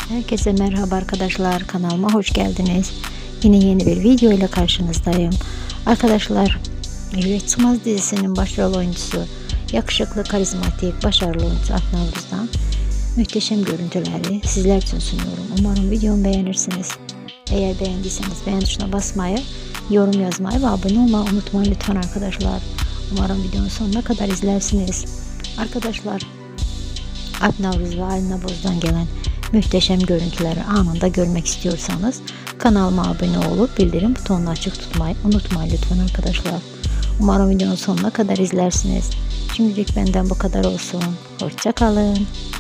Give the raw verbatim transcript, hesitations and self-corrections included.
Herkese merhaba arkadaşlar, kanalıma hoş geldiniz. Yine yeni bir video ile karşınızdayım. Arkadaşlar, Yürek Sığmaz dizisinin başrol oyuncusu, yakışıklı, karizmatik, başarılı oyuncu Alp Navruz'dan muhteşem görüntüleri sizler için sunuyorum. Umarım videomu beğenirsiniz. Eğer beğendiyseniz beğen tuşuna basmayı, yorum yazmayı ve abone olmayı unutmayın lütfen arkadaşlar. Umarım videonun sonuna kadar izlersiniz. Arkadaşlar, Alp Navruz ve Alina Boz'dan gelen muhteşem görüntüleri anında görmek istiyorsanız kanalıma abone olup bildirim butonunu açık tutmayı unutmayın lütfen arkadaşlar. Umarım videonun sonuna kadar izlersiniz. Şimdilik benden bu kadar olsun. Hoşça kalın.